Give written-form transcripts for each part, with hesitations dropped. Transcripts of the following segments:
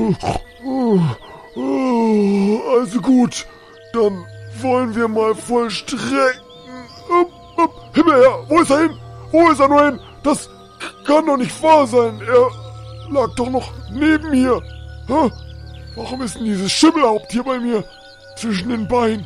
Also gut, dann wollen wir mal vollstrecken. Hinterher, wo ist er hin? Wo ist er nur hin? Das kann doch nicht wahr sein. Er lag doch noch neben mir. Hä? Warum ist denn dieses Schimmelhaupt hier bei mir zwischen den Beinen?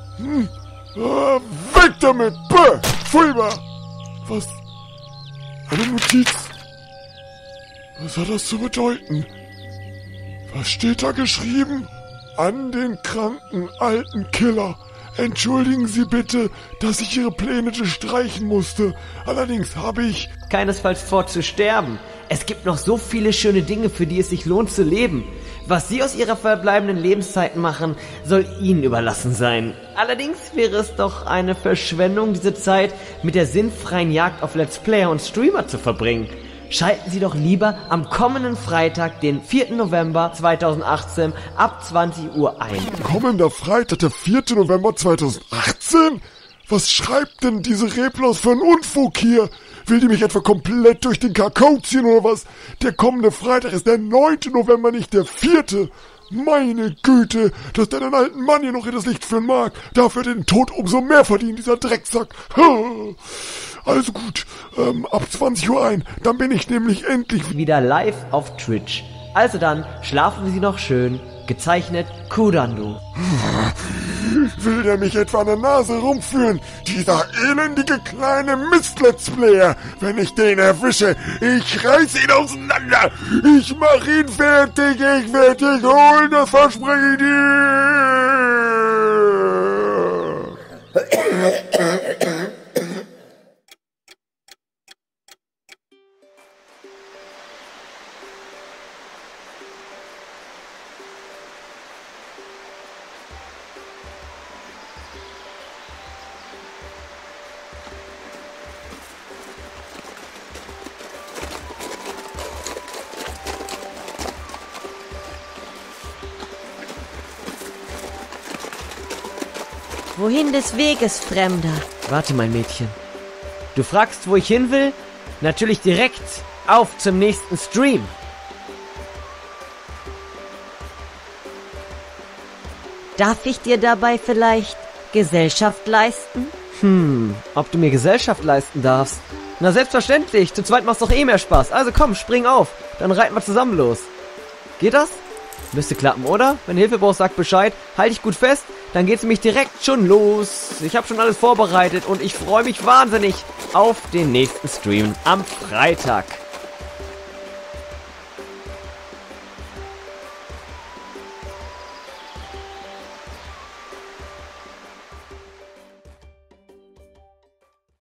Weg damit! Bäh! Furchtbar! Was? Eine Notiz? Was hat das zu bedeuten? Was steht da geschrieben? An den kranken alten Killer. Entschuldigen Sie bitte, dass ich Ihre Pläne streichen musste. Allerdings habe ich... Keinesfalls vor zu sterben. Es gibt noch so viele schöne Dinge, für die es sich lohnt zu leben. Was Sie aus Ihrer verbleibenden Lebenszeit machen, soll Ihnen überlassen sein. Allerdings wäre es doch eine Verschwendung, diese Zeit mit der sinnfreien Jagd auf Let's Player und Streamer zu verbringen. Schalten Sie doch lieber am kommenden Freitag, den 4. November 2018 ab 20 Uhr ein. Kommender Freitag, der 4. November 2018? Was schreibt denn diese Reblaus für einen Unfug hier? Will die mich etwa komplett durch den Kakao ziehen oder was? Der kommende Freitag ist der 9. November, nicht der 4. Meine Güte, dass der den alten Mann hier noch in das Licht führen mag. Dafür den Tod umso mehr verdient, dieser Drecksack. Also gut, ab 20 Uhr ein, dann bin ich nämlich endlich wieder live auf Twitch. Also dann, schlafen Sie noch schön. Gezeichnet, Kudandu. Will der mich etwa an der Nase rumführen? Dieser elendige kleine Mist-Let's Player. Wenn ich den erwische, ich reiß ihn auseinander. Ich mach ihn fertig, ich werde dich holen, das verspreche ich dir. Wohin des Weges, Fremder? Warte, mein Mädchen. Du fragst, wo ich hin will? Natürlich direkt auf zum nächsten Stream. Darf ich dir dabei vielleicht Gesellschaft leisten? Ob du mir Gesellschaft leisten darfst? Na selbstverständlich, zu zweit macht's doch eh mehr Spaß. Also komm, spring auf, dann reiten wir zusammen los. Geht das? Müsste klappen, oder? Wenn du Hilfe brauchst, sag Bescheid. Halt dich gut fest, dann geht's nämlich direkt schon los. Ich habe schon alles vorbereitet und ich freue mich wahnsinnig auf den nächsten Stream am Freitag.